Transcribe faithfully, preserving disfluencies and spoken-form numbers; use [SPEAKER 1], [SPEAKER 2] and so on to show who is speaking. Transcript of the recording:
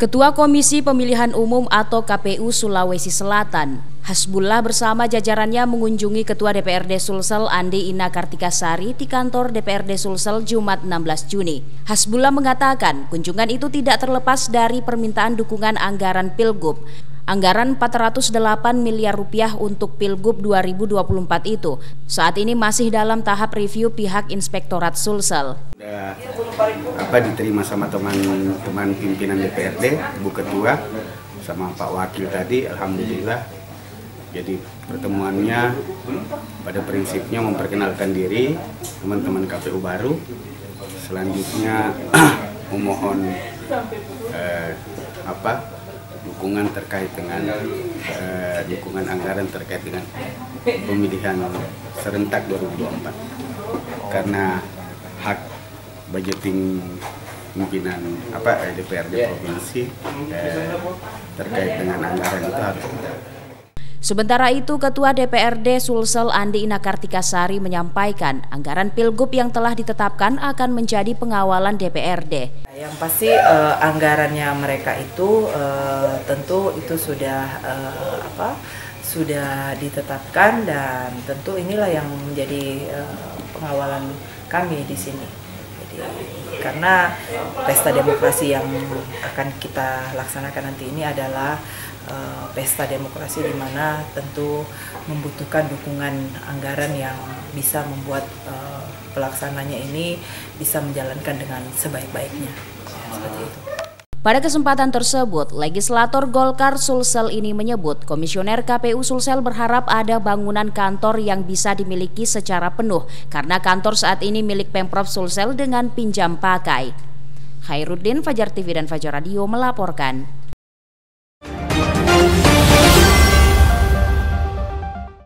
[SPEAKER 1] Ketua Komisi Pemilihan Umum atau K P U Sulawesi Selatan, Hasbullah bersama jajarannya mengunjungi Ketua D P R D Sulsel Andi Ina Kartikasari di kantor D P R D Sulsel Jumat enam belas Juni. Hasbullah mengatakan kunjungan itu tidak terlepas dari permintaan dukungan anggaran Pilgub. Anggaran empat ratus delapan miliar rupiah untuk Pilgub dua ribu dua puluh empat itu saat ini masih dalam tahap review pihak Inspektorat Sulsel.
[SPEAKER 2] Sudah apa diterima sama teman-teman pimpinan D P R D, Bu Ketua, sama Pak Wakil tadi, alhamdulillah. Jadi pertemuannya pada prinsipnya memperkenalkan diri teman-teman K P U baru. Selanjutnya memohon eh, apa dukungan terkait dengan eh, dukungan anggaran terkait dengan pemilihan serentak dua ribu dua puluh empat, karena hak budgeting pimpinan apa D P R D provinsi eh, terkait dengan anggaran itu harus.
[SPEAKER 1] Sementara itu, Ketua D P R D Sulsel Andi Ina Kartikasari menyampaikan anggaran Pilgub yang telah ditetapkan akan menjadi pengawalan D P R D.
[SPEAKER 3] Yang pasti uh, anggarannya mereka itu uh, tentu itu sudah uh, apa sudah ditetapkan, dan tentu inilah yang menjadi uh, pengawalan kami di sini. Jadi karena pesta demokrasi yang akan kita laksanakan nanti ini adalah Uh, pesta demokrasi di mana tentu membutuhkan dukungan anggaran yang bisa membuat uh, pelaksananya ini bisa menjalankan dengan sebaik-baiknya. Ya, seperti itu.
[SPEAKER 1] Pada kesempatan tersebut, legislator Golkar Sulsel ini menyebut Komisioner K P U Sulsel berharap ada bangunan kantor yang bisa dimiliki secara penuh karena kantor saat ini milik Pemprov Sulsel dengan pinjam pakai. Khairuddin, Fajar T V dan Fajar Radio melaporkan.